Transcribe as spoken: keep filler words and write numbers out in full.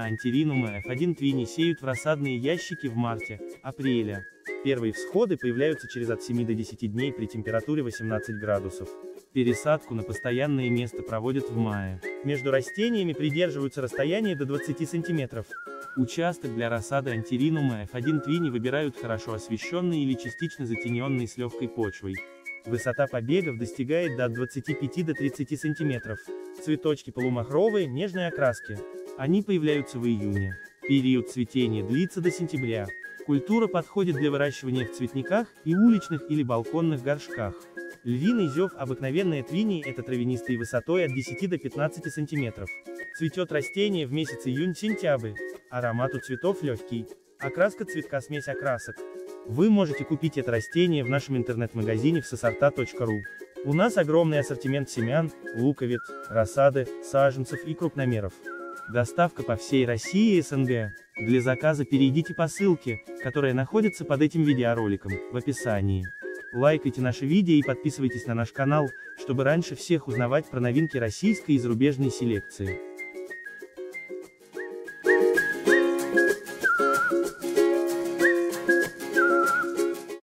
антиринума эф один Twinny сеют в рассадные ящики в марте-апреле. Первые всходы появляются через от семи до десяти дней при температуре восемнадцать градусов. Пересадку на постоянное место проводят в мае. Между растениями придерживаются расстояние до двадцати сантиметров. Участок для рассады антиринума эф один Twinny выбирают хорошо освещенный или частично затененный с легкой почвой. Высота побегов достигает до двадцати пяти до тридцати сантиметров. Цветочки полумахровые, нежной окраски. Они появляются в июне. Период цветения длится до сентября. Культура подходит для выращивания в цветниках и уличных или балконных горшках. Львиный зев обыкновенная Twinny — это травянистый высотой от десяти до пятнадцати сантиметров. Цветет растение в месяц июнь-сентябрь. Аромат у цветов легкий. Окраска цветка — смесь окрасок. Вы можете купить это растение в нашем интернет-магазине в сосорта точка ру. У нас огромный ассортимент семян, луковиц, рассады, саженцев и крупномеров. Доставка по всей России и эс эн гэ. Для заказа перейдите по ссылке, которая находится под этим видеороликом, в описании. Лайкайте наши видео и подписывайтесь на наш канал, чтобы раньше всех узнавать про новинки российской и зарубежной селекции.